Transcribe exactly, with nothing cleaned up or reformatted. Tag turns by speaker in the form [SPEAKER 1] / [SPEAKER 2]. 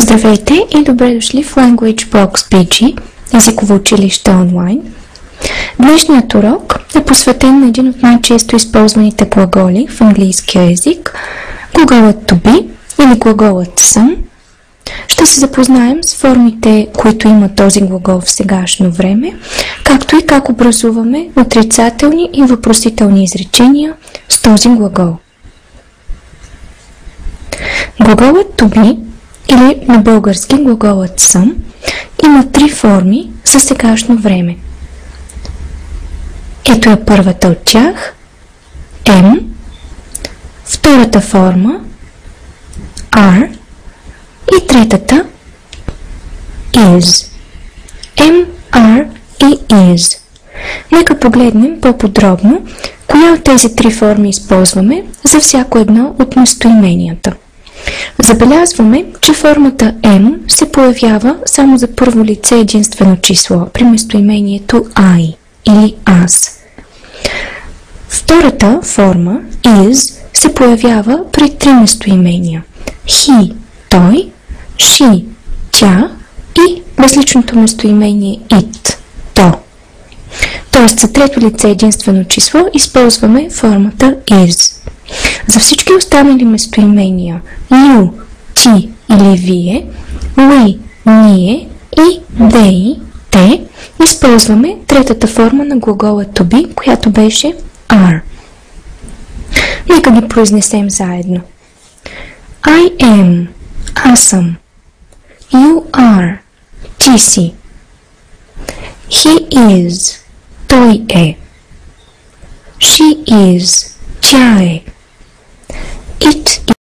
[SPEAKER 1] Здравейте и добре дошли в Language Box би джи, езиково училище онлайн. Днешният урок е посветен на един от най-често използваните глаголи в английския език, глаголът to be или глаголът съм. Ще се запознаем с формите, които има този глагол в сегашно време, както и как образуваме отрицателни и въпросителни изречения с този глагол. Глаголът to be или на български глаголът съм има три форми за сегашно време. Ето е първата от тях – am, втората форма – are и третата – is. Am, are и is. Нека погледнем по-подробно коя от тези три форми използваме за всяко едно от местоименията. Забелязваме, че формата am се появява само за първо лице единствено число при местоимението I или аз. Втората форма is се появява при три местоимения he, той, she, тя и безличното местоимение it, то. Тоест за трето лице единствено число използваме формата is. За всички останали местоимения you, ти или вие, we, ние и they, те, използваме третата форма на глагола to be, която беше are. Нека ги произнесем заедно. I am, аз съм. You are, ти си. He is, той е. She is, тя е. It